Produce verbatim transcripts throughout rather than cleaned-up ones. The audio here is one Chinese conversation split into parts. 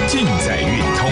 尽在运通。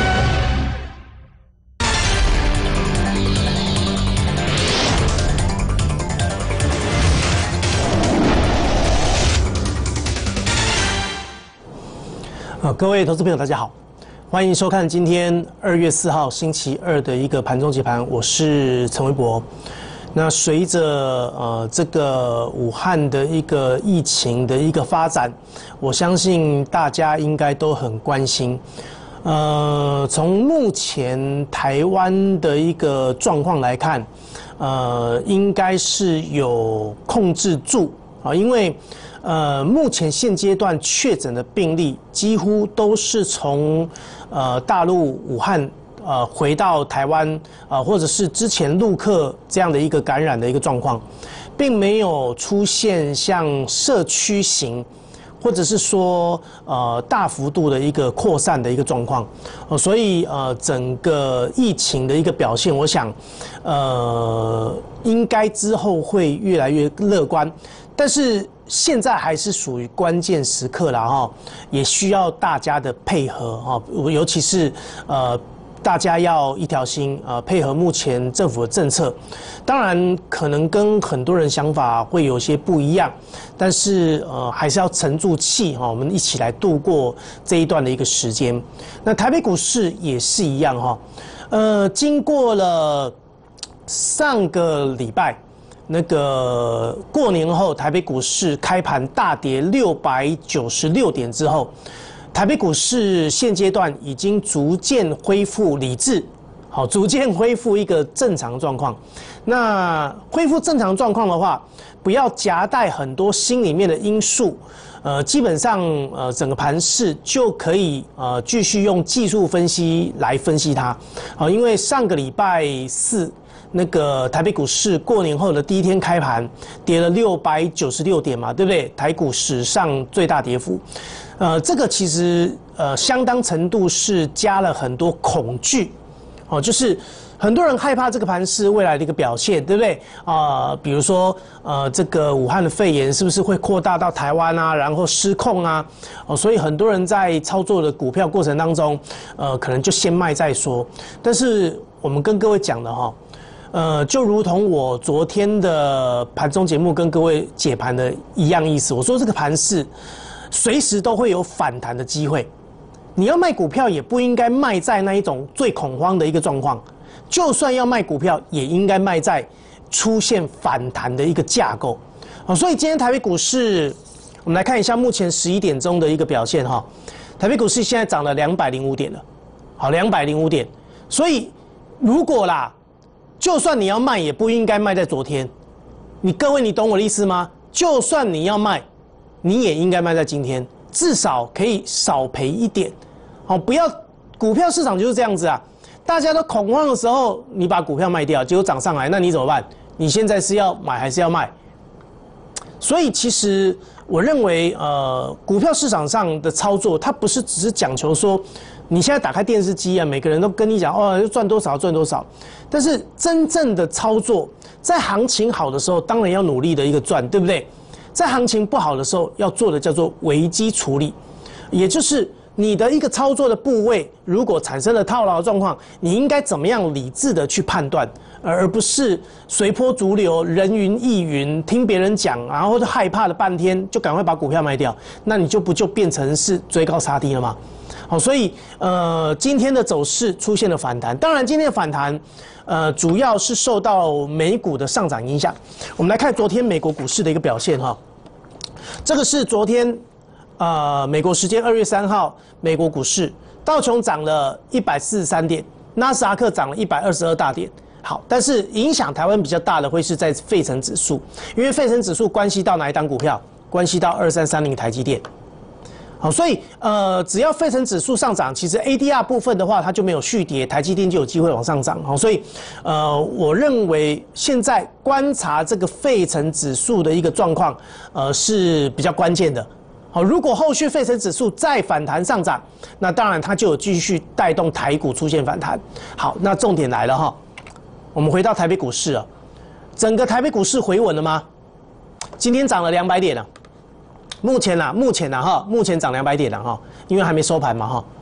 呃，各位投资朋友，大家好，欢迎收看今天二月四号星期二的一个盘中解盘，我是陈维博。那随着呃这个武汉的一个疫情的一个发展，我相信大家应该都很关心。呃，从目前台湾的一个状况来看，呃，应该是有控制住啊，因为呃目前现阶段确诊的病例几乎都是从呃大陆武汉。呃，回到台湾，呃，或者是之前陆客这样的一个感染的一个状况，并没有出现像社区型，或者是说呃大幅度的一个扩散的一个状况，呃，所以呃整个疫情的一个表现，我想，呃，应该之后会越来越乐观，但是现在还是属于关键时刻啦哈，也需要大家的配合哈，尤其是呃。大家要一条心，呃，配合目前政府的政策。当然，可能跟很多人想法会有些不一样，但是呃，还是要沉住气哈，我们一起来度过这一段的一个时间。那台北股市也是一样哈，呃，经过了上个礼拜那个过年后，台北股市开盘大跌六百九十六点之后。台北股市现阶段已经逐渐恢复理智，好，逐渐恢复一个正常状况。那恢复正常状况的话，不要夹带很多心里面的因素，呃，基本上呃整个盘势就可以呃继续用技术分析来分析它，好，因为上个礼拜四。那个台北股市过年后的第一天开盘，跌了六百九十六点嘛，对不对？台股史上最大跌幅，呃，这个其实呃相当程度是加了很多恐惧，哦，就是很多人害怕这个盘势未来的一个表现，对不对？啊、呃，比如说呃这个武汉的肺炎是不是会扩大到台湾啊，然后失控啊？哦，所以很多人在操作的股票过程当中，呃，可能就先卖再说。但是我们跟各位讲的哈。呃，就如同我昨天的盘中节目跟各位解盘的一样意思，我说这个盘势随时都会有反弹的机会，你要卖股票也不应该卖在那一种最恐慌的一个状况，就算要卖股票，也应该卖在出现反弹的一个架构。好，所以今天台北股市，我们来看一下目前十一点钟的一个表现哈，台北股市现在涨了两百零五点了，好，两百零五点，所以如果啦。就算你要卖，也不应该卖在昨天。你各位，你懂我的意思吗？就算你要卖，你也应该卖在今天，至少可以少赔一点。好，不要股票市场就是这样子啊，大家都恐慌的时候，你把股票卖掉，结果涨上来，那你怎么办？你现在是要买还是要卖？所以其实我认为，呃，股票市场上的操作，它不是只是讲求说。你现在打开电视机啊，每个人都跟你讲哦，赚多少赚多少，但是真正的操作，在行情好的时候，当然要努力的一个赚，对不对？在行情不好的时候，要做的叫做危机处理，也就是你的一个操作的部位，如果产生了套牢的状况，你应该怎么样理智的去判断，而不是随波逐流、人云亦云，听别人讲，然后就害怕了半天，就赶快把股票卖掉，那你就不就变成是追高杀低了吗？好，所以呃，今天的走势出现了反弹。当然，今天的反弹，呃，主要是受到美股的上涨影响。我们来看昨天美国股市的一个表现哈。这个是昨天呃美国时间二月三号美国股市，道琼涨了一百四十三点，纳斯达克涨了一百二十二大点。好，但是影响台湾比较大的会是在费城指数，因为费城指数关系到哪一档股票？关系到二三三零台积电。好，所以呃，只要费城指数上涨，其实 A D R 部分的话，它就没有续跌，台积电就有机会往上涨。好，所以呃，我认为现在观察这个费城指数的一个状况，呃，是比较关键的。好，如果后续费城指数再反弹上涨，那当然它就有继续带动台股出现反弹。好，那重点来了哈，我们回到台北股市啊，整个台北股市回稳了吗？今天涨了两百点了。目前啊，目前啊哈，目前涨两百点了哈，因为还没收盘嘛哈。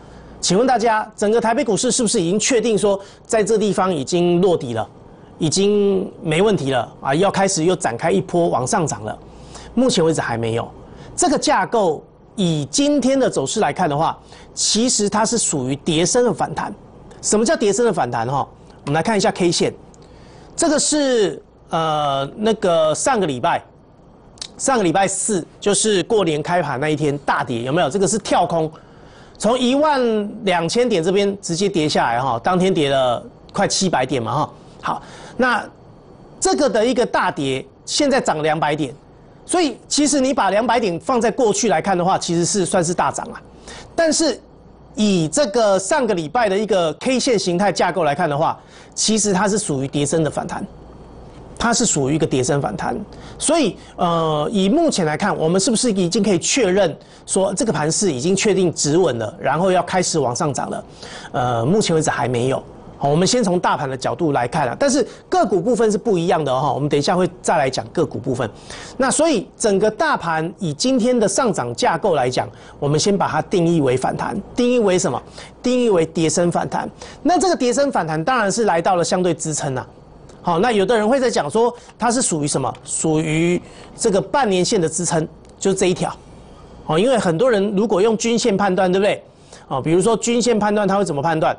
请问大家，整个台北股市是不是已经确定说，在这地方已经落底了，已经没问题了啊？要开始又展开一波往上涨了？目前为止还没有。这个架构以今天的走势来看的话，其实它是属于跌升的反弹。什么叫跌升的反弹？哈，我们来看一下 K 线，这个是呃那个上个礼拜。上个礼拜四就是过年开盘那一天大跌，有没有？这个是跳空，从一万两千点这边直接跌下来哈，当天跌了快七百点嘛哈。好，那这个的一个大跌，现在涨两百点，所以其实你把两百点放在过去来看的话，其实是算是大涨啊。但是以这个上个礼拜的一个 K 线形态架构来看的话，其实它是属于跌升的反弹。它是属于一个跌升反弹，所以呃，以目前来看，我们是不是已经可以确认说这个盘势已经确定止稳了，然后要开始往上涨了？呃，目前为止还没有。好，我们先从大盘的角度来看啊，但是个股部分是不一样的哈、哦。我们等一下会再来讲个股部分。那所以整个大盘以今天的上涨架构来讲，我们先把它定义为反弹，定义为什么？定义为跌升反弹。那这个跌升反弹当然是来到了相对支撑啊。好，那有的人会在讲说，它是属于什么？属于这个半年线的支撑，就是这一条。哦，因为很多人如果用均线判断，对不对？哦，比如说均线判断，它会怎么判断？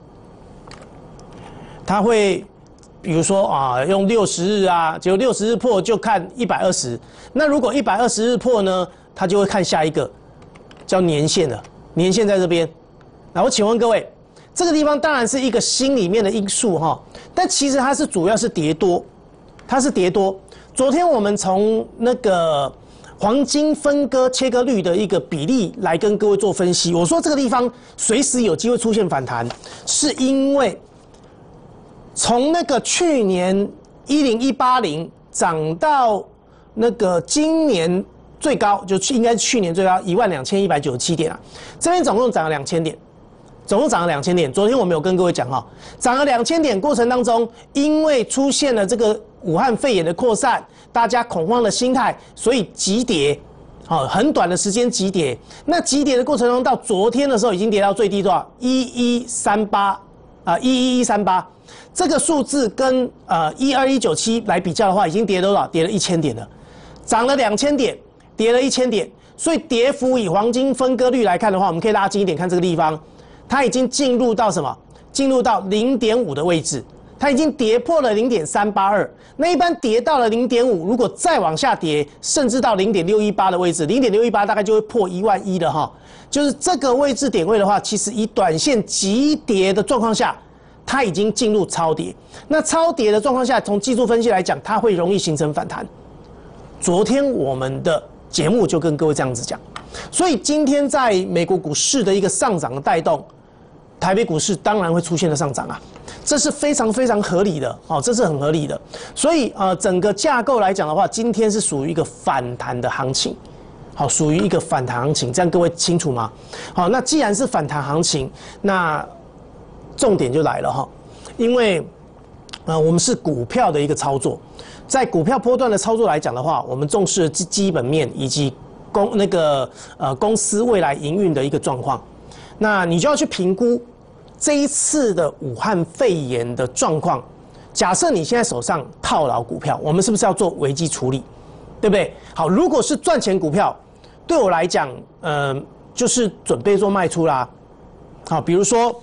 它会，比如说啊，用六十日啊，结果六十日破就看一百二十。那如果一百二十日破呢，它就会看下一个，叫年线了。年线在这边。那我请问各位，这个地方当然是一个心里面的因素哈。但其实它是主要是跌多，它是跌多。昨天我们从那个黄金分割切割率的一个比例来跟各位做分析。我说这个地方随时有机会出现反弹，是因为从那个去年一零一八零涨到那个今年最高，就应该是去年最高一万两千一百九十七点啊，这边总共涨了两千点。总共涨了两千点，昨天我们有跟各位讲哈，涨了两千点过程当中，因为出现了这个武汉肺炎的扩散，大家恐慌的心态，所以急跌，好，很短的时间急跌。那急跌的过程中，到昨天的时候已经跌到最低多少？一一三八啊，一一一三八，这个数字跟呃一二一九七来比较的话，已经跌多少？跌了一千点了，涨了两千点，跌了一千点，所以跌幅以黄金分割率来看的话，我们可以拉近一点看这个地方。它已经进入到什么？进入到 零点五 的位置，它已经跌破了 零点三八二。那一般跌到了 零点五，如果再往下跌，甚至到 零点六一八 的位置 ，零点六一八 大概就会破一万一了哈。就是这个位置点位的话，其实以短线急跌的状况下，它已经进入超跌。那超跌的状况下，从技术分析来讲，它会容易形成反弹。昨天我们的节目就跟各位这样子讲，所以今天在美国股市的一个上涨的带动。台北股市当然会出现了上涨啊，这是非常非常合理的哦，这是很合理的。所以呃，整个架构来讲的话，今天是属于一个反弹的行情，好，属于一个反弹行情，这样各位清楚吗？好，那既然是反弹行情，那重点就来了哈，因为呃，我们是股票的一个操作，在股票波段的操作来讲的话，我们重视基基本面以及公那个呃公司未来营运的一个状况，那你就要去评估。这一次的武汉肺炎的状况，假设你现在手上套牢股票，我们是不是要做危机处理，对不对？好，如果是赚钱股票，对我来讲，呃，就是准备做卖出啦。好，比如说，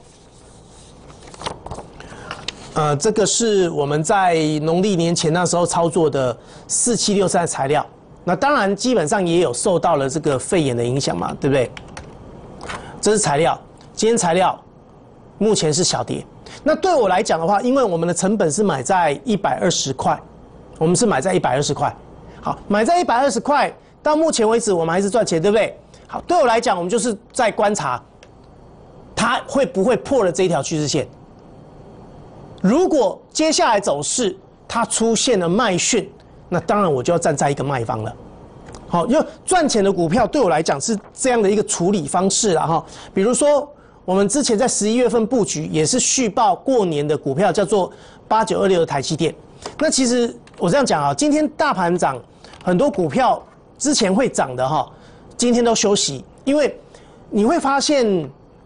呃，这个是我们在农历年前那时候操作的四七六三的材料，那当然基本上也有受到了这个肺炎的影响嘛，对不对？这是材料，今天材料。目前是小跌，那对我来讲的话，因为我们的成本是买在一百二十块，我们是买在一百二十块，好，买在一百二十块，到目前为止我们还是赚钱，对不对？好，对我来讲，我们就是在观察，它会不会破了这一条趋势线。如果接下来走势它出现了卖讯，那当然我就要站在一个卖方了。好，因为赚钱的股票对我来讲是这样的一个处理方式啦哈，比如说。我们之前在十一月份布局也是续报过年的股票，叫做八九二六的台积电。那其实我这样讲啊，今天大盘涨，很多股票之前会涨的哈，今天都休息，因为你会发现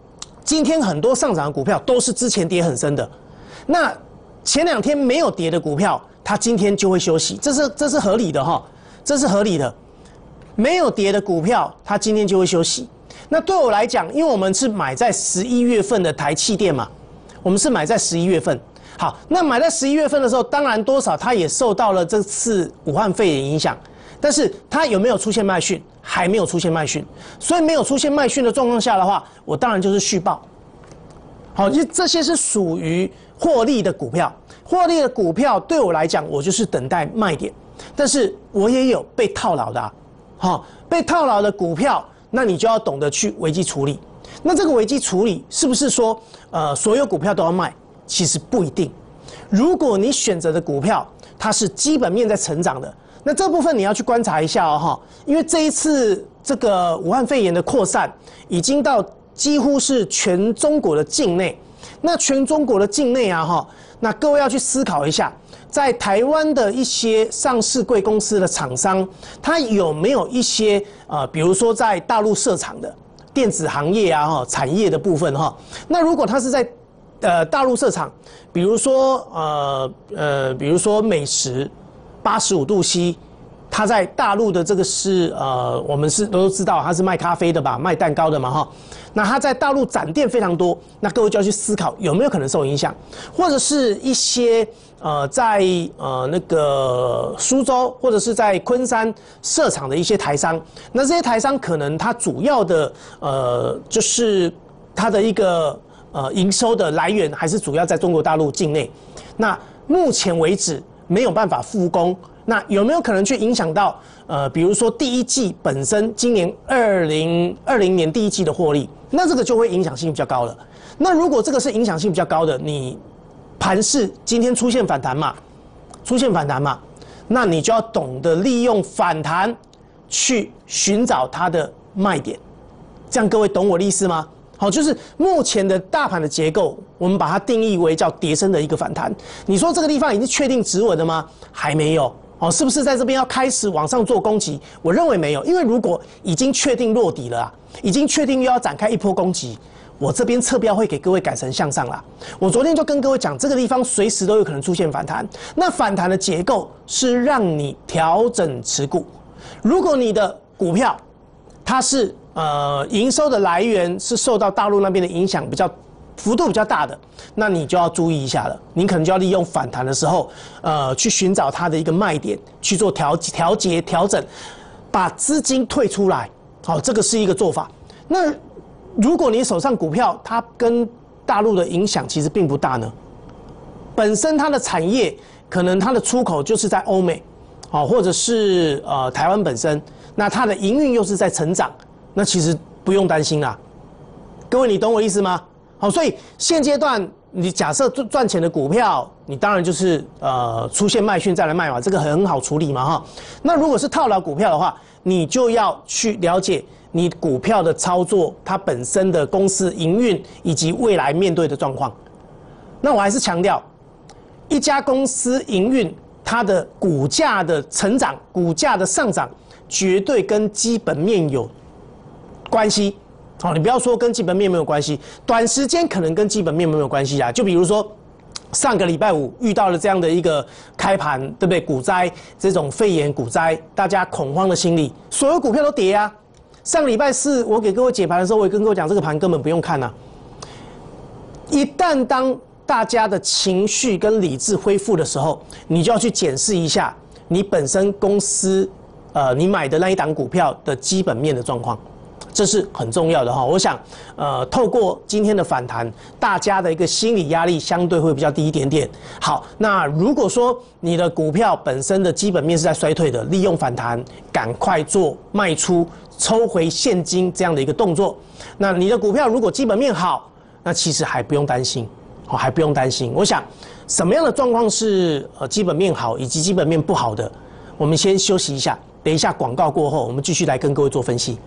今天很多上涨的股票都是之前跌很深的，那前两天没有跌的股票，它今天就会休息，这是这是合理的哈，这是合理的。没有跌的股票，它今天就会休息。那对我来讲，因为我们是买在十一月份的台气电嘛，我们是买在十一月份。好，那买在十一月份的时候，当然多少它也受到了这次武汉肺炎影响，但是它有没有出现卖讯？还没有出现卖讯，所以没有出现卖讯的状况下的话，我当然就是续报。好，这些是属于获利的股票，获利的股票对我来讲，我就是等待卖点，但是我也有被套牢的啊，好，被套牢的股票，那你就要懂得去危机处理。那这个危机处理是不是说，呃，所有股票都要卖？其实不一定。如果你选择的股票它是基本面在成长的，那这部分你要去观察一下哦，哈，因为这一次这个武汉肺炎的扩散已经到几乎是全中国的境内。那全中国的境内啊，哈，那各位要去思考一下，在台湾的一些上市柜公司的厂商，它有没有一些呃，比如说在大陆设厂的电子行业啊，哈，产业的部分哈，那如果它是在呃大陆设厂，比如说呃呃，比如说美食。八十五度 C， 它在大陆的这个是呃，我们是都知道它是卖咖啡的吧，卖蛋糕的嘛哈。那它在大陆展店非常多，那各位就要去思考有没有可能受影响，或者是一些呃在呃那个苏州或者是在昆山设厂的一些台商，那这些台商可能它主要的呃就是它的一个呃营收的来源还是主要在中国大陆境内，那目前为止。没有办法复工，那有没有可能去影响到呃，比如说第一季本身今年二零二零年第一季的获利，那这个就会影响性比较高了。那如果这个是影响性比较高的，你盘势今天出现反弹嘛，出现反弹嘛，那你就要懂得利用反弹去寻找它的卖点。这样各位懂我的意思吗？好，就是目前的大盘的结构，我们把它定义为叫跌升的一个反弹。你说这个地方已经确定止稳了吗？还没有。哦，是不是在这边要开始往上做攻击？我认为没有，因为如果已经确定落底了啊，已经确定又要展开一波攻击，我这边侧标会给各位改成向上啦。我昨天就跟各位讲，这个地方随时都有可能出现反弹。那反弹的结构是让你调整持股。如果你的股票它是呃，营收的来源是受到大陆那边的影响比较幅度比较大的，那你就要注意一下了。你可能就要利用反弹的时候，呃，去寻找它的一个卖点，去做调调节调整，把资金退出来。好，这个是一个做法。那如果你手上股票它跟大陆的影响其实并不大呢，本身它的产业可能它的出口就是在欧美，好，或者是呃台湾本身，那它的营运又是在成长。那其实不用担心啦，各位，你懂我意思吗？好，所以现阶段你假设赚赚钱的股票，你当然就是呃出现卖讯再来卖嘛，这个很好处理嘛哈。那如果是套牢股票的话，你就要去了解你股票的操作，它本身的公司营运以及未来面对的状况。那我还是强调，一家公司营运它的股价的成长、股价的上涨，绝对跟基本面有关系。好，你不要说跟基本面没有关系，短时间可能跟基本面没有关系啊。就比如说上个礼拜五遇到了这样的一个开盘，对不对？股灾这种肺炎股灾，大家恐慌的心理，所有股票都跌啊。上个礼拜四我给各位解盘的时候，我也跟各位讲，这个盘根本不用看啊。一旦当大家的情绪跟理智恢复的时候，你就要去检视一下你本身公司呃你买的那一档股票的基本面的状况。这是很重要的哈，我想，呃，透过今天的反弹，大家的一个心理压力相对会比较低一点点。好，那如果说你的股票本身的基本面是在衰退的，利用反弹赶快做卖出，抽回现金这样的一个动作。那你的股票如果基本面好，那其实还不用担心，好，还不用担心。我想，什么样的状况是呃基本面好以及基本面不好的？我们先休息一下，等一下广告过后，我们继续来跟各位做分析。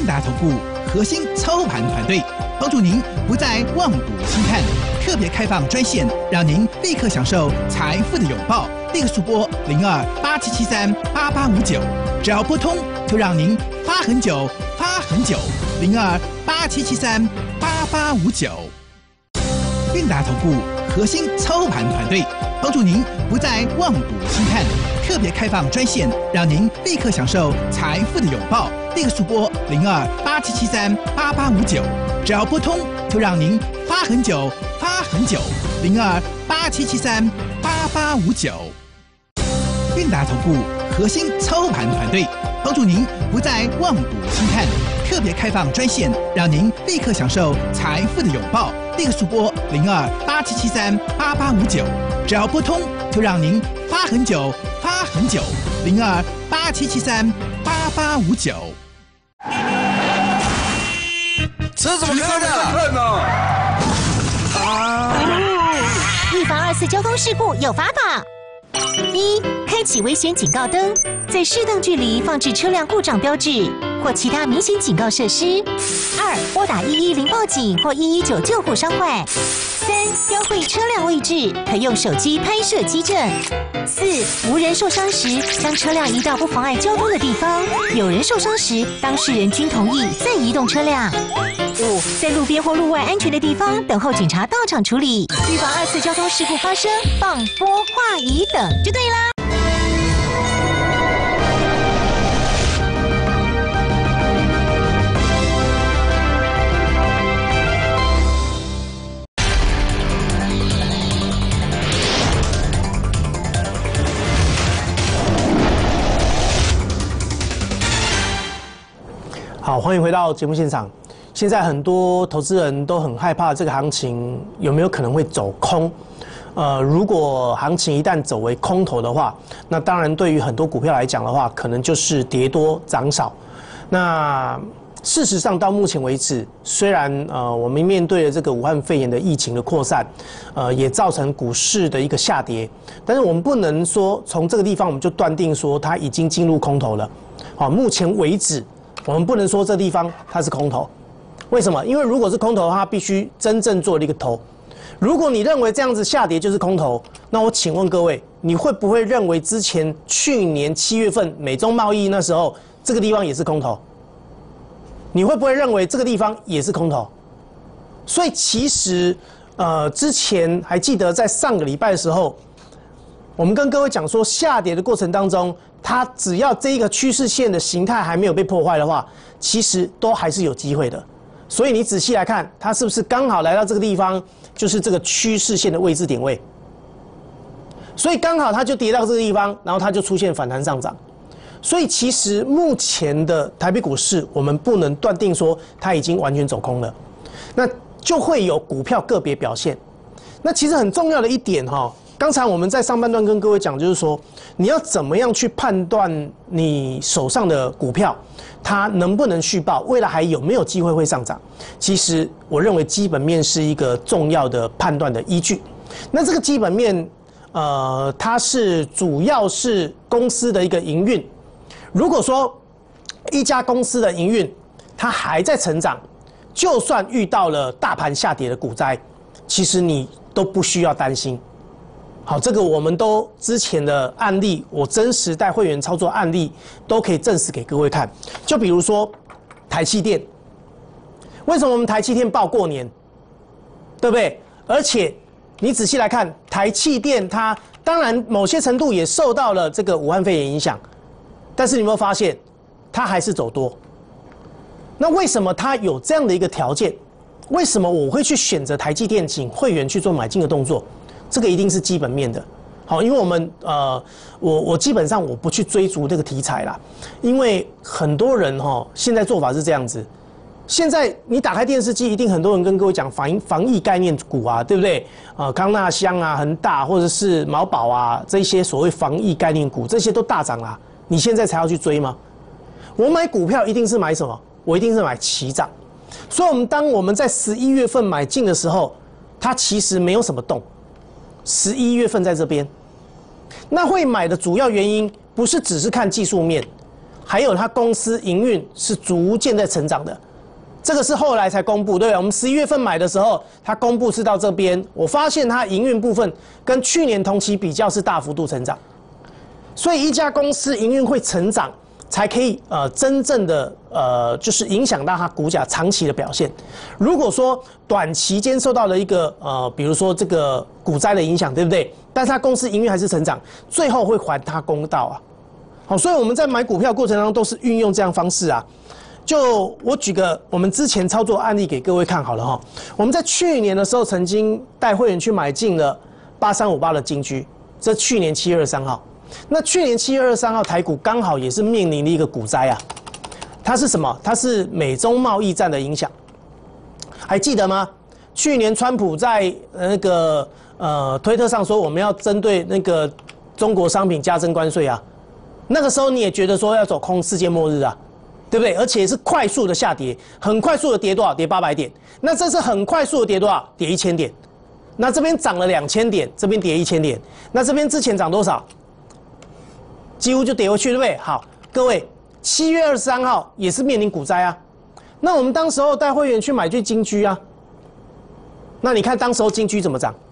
韵达投顾核心操盘团队，帮助您不再望股兴叹。特别开放专线，让您立刻享受财富的拥抱。立刻数拨零二八七七三八八五九，只要拨通，就让您发很久，发很久。零二八七七三八八五九。韵达投顾核心操盘团队，帮助您不再望股兴叹。特别开放专线，让您立刻享受财富的拥抱。立刻数拨零二八七七三八八五九，只要拨通，就让您发很久，发很久。零二八七七三八八五九。韵达投顾核心操盘团队，帮助您不再望股兴叹。特别开放专线，让您立刻享受财富的拥抱。立刻数拨零二八七七三八八五九，只要拨通，就让您发很久，发很久。零二八七七三八八五九。 车怎么开的？看呢？啊！ 预防二次交通事故有法宝：一、开启危险警告灯，在适当距离放置车辆故障标志或其他明显警告设施；二、拨打一一零报警或一一九救护伤患；三、标会车辆位置，可用手机拍摄机证；四、无人受伤时，将车辆移到不妨碍交通的地方；有人受伤时，当事人均同意再移动车辆；五、在路边或路外安全的地方等候警察到场处理，预防二次交通事故发生，放拨话仪等就对啦。 好，欢迎回到节目现场。现在很多投资人都很害怕这个行情有没有可能会走空。呃，如果行情一旦走为空头的话，那当然对于很多股票来讲的话，可能就是跌多涨少。那事实上到目前为止，虽然呃我们面对了这个武汉肺炎的疫情的扩散，呃也造成股市的一个下跌，但是我们不能说从这个地方我们就断定说它已经进入空头了。好，目前为止。我们不能说这地方它是空头，为什么？因为如果是空头的话，它必须真正做了一个头。如果你认为这样子下跌就是空头，那我请问各位，你会不会认为之前去年七月份美中贸易那时候这个地方也是空头？你会不会认为这个地方也是空头？所以其实呃，之前还记得在上个礼拜的时候，我们跟各位讲说，下跌的过程当中，它只要这一个趋势线的形态还没有被破坏的话，其实都还是有机会的。所以你仔细来看，它是不是刚好来到这个地方，就是这个趋势线的位置点位？所以刚好它就跌到这个地方，然后它就出现反弹上涨。所以其实目前的台北股市，我们不能断定说它已经完全走空了，那就会有股票个别表现。那其实很重要的一点哈。刚才我们在上半段跟各位讲，就是说你要怎么样去判断你手上的股票它能不能续报，未来还有没有机会会上涨？其实我认为基本面是一个重要的判断的依据。那这个基本面，呃，它是主要是公司的一个营运。如果说一家公司的营运它还在成长，就算遇到了大盘下跌的股灾，其实你都不需要担心。好，这个我们都之前的案例，我真实带会员操作案例都可以证实给各位看。就比如说台积电，为什么我们台积电报过年，对不对？而且你仔细来看，台积电它当然某些程度也受到了这个武汉肺炎影响，但是你有没有发现，它还是走多？那为什么它有这样的一个条件？为什么我会去选择台积电，请会员去做买进的动作？这个一定是基本面的，好，因为我们呃，我我基本上我不去追逐这个题材啦，因为很多人哈、哦，现在做法是这样子，现在你打开电视机，一定很多人跟各位讲防防疫概念股啊，对不对？呃，康纳香啊、恒大或者是毛宝啊，这些所谓防疫概念股，这些都大涨啦，你现在才要去追吗？我买股票一定是买什么？我一定是买起涨，所以我们当我们在十一月份买进的时候，它其实没有什么动。十一月份在这边，那会买的主要原因不是只是看技术面， 还有它公司营运是逐渐在成长的。这个是后来才公布，对不对？我们十一月份买的时候，它公布是到这边，我发现它营运部分跟去年同期比较是大幅度成长。所以一家公司营运会成长，才可以呃真正的呃就是影响到它股价长期的表现。如果说短期间受到了一个呃比如说这个股灾的影响，对不对？但是它公司营运还是成长，最后会还它公道啊。好，所以我们在买股票过程当中都是运用这样方式啊。就我举个我们之前操作案例给各位看好了哈。我们在去年的时候曾经带会员去买进了八三五八的金居，这去年七月二十三号。那去年七月二十三号台股刚好也是面临了一个股灾啊。它是什么？它是美中贸易战的影响，还记得吗？去年川普在那个呃推特上说我们要针对那个中国商品加征关税啊，那个时候你也觉得说要走空世界末日啊。对不对？而且是快速的下跌，很快速的跌多少？跌八百点。那这是很快速的跌多少？跌一千点。那这边涨了两千点，这边跌一千点。那这边之前涨多少？几乎就跌回去，对不对？好，各位，七月二十三号也是面临股灾啊。那我们当时候带会员去买去金居啊。那你看当时候金居怎么涨？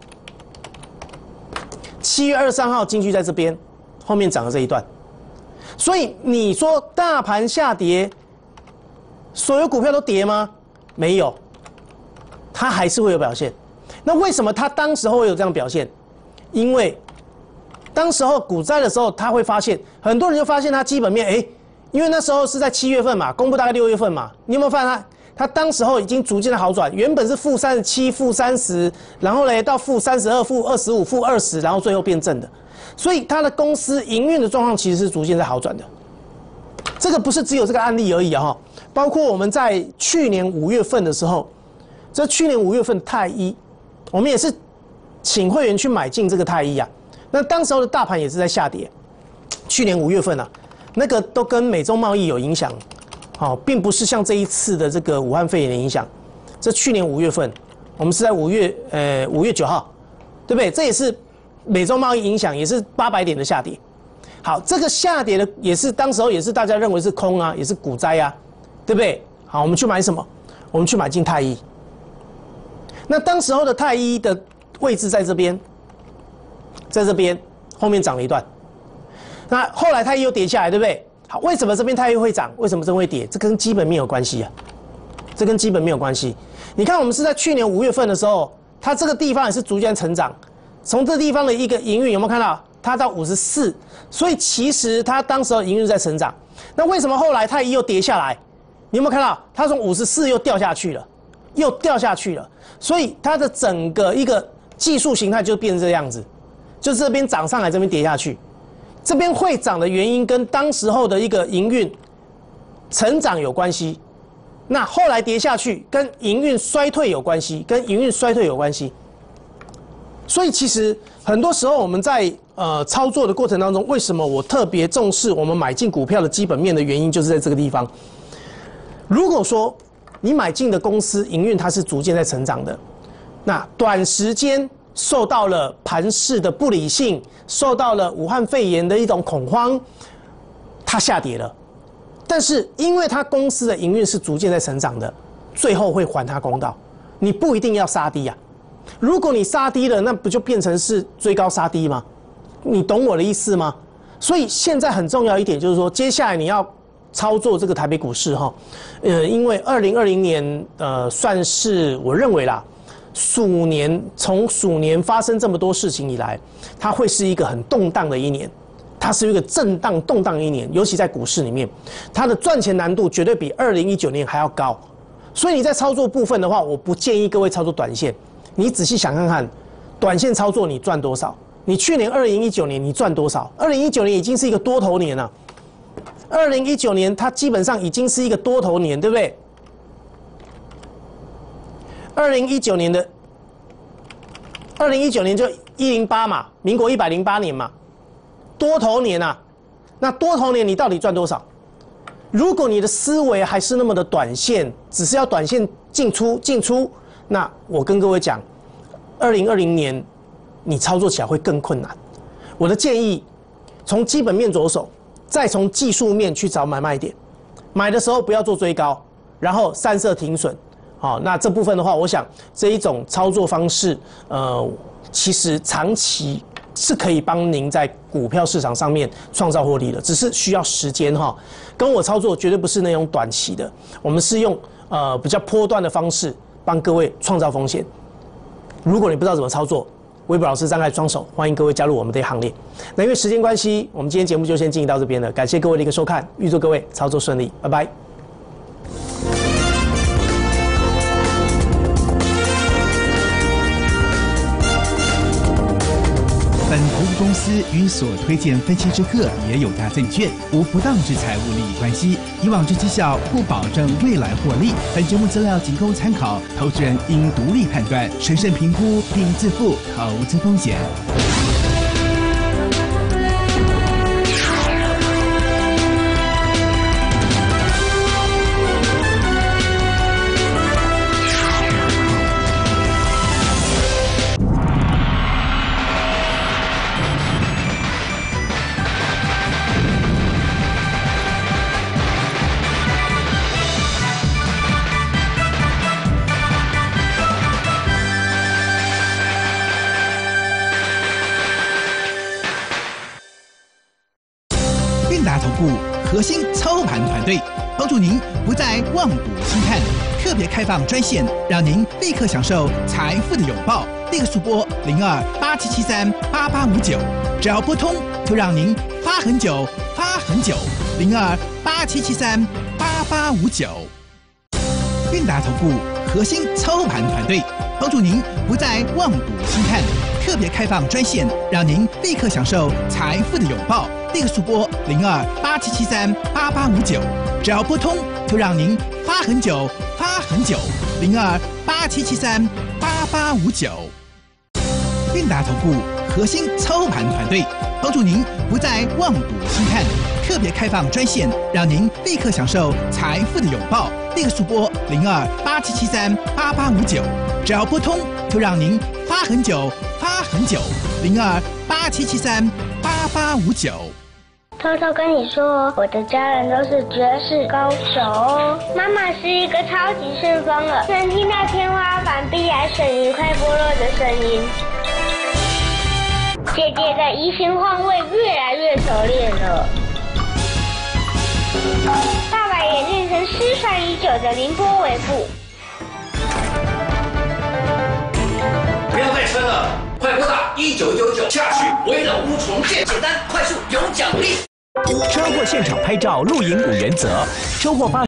七月二十三号金居在这边，后面涨了这一段。所以你说大盘下跌，所有股票都跌吗？没有，它还是会有表现。那为什么它当时候会有这样表现？因为当时候股灾的时候，他会发现很多人就发现它基本面，哎，因为那时候是在七月份嘛，公布大概六月份嘛，你有没有发现它？它当时候已经逐渐的好转，原本是负三十七、负三十，然后呢到负三十二、负二十五、负二十，然后最后变正的。所以它的公司营运的状况其实是逐渐在好转的，这个不是只有这个案例而已啊，包括我们在去年五月份的时候，这去年五月份太一，我们也是请会员去买进这个太一啊，那当时候的大盘也是在下跌，去年五月份啊，那个都跟美中贸易有影响，好，并不是像这一次的这个武汉肺炎的影响，这去年五月份，我们是在五月呃五月九号，对不对？这也是。美中贸易影响也是八百点的下跌，好，这个下跌的也是当时候也是大家认为是空啊，也是股灾啊，对不对？好，我们去买什么？我们去买进太一。那当时候的太一的位置在这边，在这边后面涨了一段，那后来太一又跌下来，对不对？好，为什么这边太一会涨？为什么这会跌？这跟基本面有关系啊，这跟基本面有关系。你看，我们是在去年五月份的时候，它这个地方也是逐渐成长。从这地方的一个营运有没有看到？它到五十四，所以其实它当时的营运在成长。那为什么后来太一又跌下来？你有没有看到？它从五十四又掉下去了，又掉下去了。所以它的整个一个技术形态就变成这样子，就这边涨上来，这边跌下去。这边会涨的原因跟当时候的一个营运成长有关系。那后来跌下去，跟营运衰退有关系，跟营运衰退有关系。所以其实很多时候我们在呃操作的过程当中，为什么我特别重视我们买进股票的基本面的原因，就是在这个地方。如果说你买进的公司营运它是逐渐在成长的，那短时间受到了盘势的不理性，受到了武汉肺炎的一种恐慌，它下跌了。但是因为它公司的营运是逐渐在成长的，最后会还它公道。你不一定要杀低啊。如果你杀低了，那不就变成是追高杀低吗？你懂我的意思吗？所以现在很重要一点就是说，接下来你要操作这个台北股市哈，呃，因为二零二零年呃算是我认为啦，鼠年从鼠年发生这么多事情以来，它会是一个很动荡的一年，它是一个震荡动荡一年，尤其在股市里面，它的赚钱难度绝对比二零一九年还要高。所以你在操作部分的话，我不建议各位操作短线。你仔细想看看，短线操作你赚多少？你去年二零一九年你赚多少？二零一九年已经是一个多头年了，二零一九年它基本上已经是一个多头年，对不对？二零一九年的二零一九年就一零八嘛，民国一百零八年嘛，多头年啊。那多头年你到底赚多少？如果你的思维还是那么的短线，只是要短线进出进出。那我跟各位讲，二零二零年你操作起来会更困难。我的建议，从基本面着手， 再从技术面去找买卖点。买的时候不要做追高，然后散射停损。好，那这部分的话，我想这一种操作方式，呃，其实长期是可以帮您在股票市场上面创造获利的，只是需要时间哈。跟我操作绝对不是那种短期的，我们是用呃比较波段的方式帮各位创造风险。如果你不知道怎么操作，微博老师张开双手，欢迎各位加入我们的行列。那因为时间关系，我们今天节目就先进行到这边了，感谢各位的一个收看，预祝各位操作顺利，拜拜。 本投资公司与所推荐分期之客也有大证券无不当之财务利益关系，以往之绩效不保证未来获利。本节目资料仅供参考，投资人应独立判断、审慎评估并自负投资风险。投顾核心操盘团队，帮助您不再望股兴叹。特别开放专线，让您立刻享受财富的拥抱。立刻速拨零二八七七三八八五九，只要拨通，就让您发很久，发很久。零二八七七三八八五九。韵达投顾核心操盘团队，帮助您不再望股兴叹。特别开放专线，让您立刻享受财富的拥抱。立刻速拨零二八七七三八八五九，只要拨通，就让您发很久，发很久。零二八七七三八八五九。韵达投顾核心操盘团队，帮助您不再望股兴叹。特别开放专线，让您立刻享受财富的拥抱。立刻速拨零二八七七三八八五九，只要拨通，就让您发很久，发很久。零二八七七三八八五九。 偷偷跟你说，我的家人都是绝世高手哦。妈妈是一个超级顺风耳，能听到天花板壁癌水泥块剥落的声音。姐姐的移形换位越来越熟练了。爸爸也练成失传已久的凌波微步。 不要再撑了，快拨打一九九九下去围绕屋重建，简单快速有奖励。 车祸现场拍照录影五原则，车祸发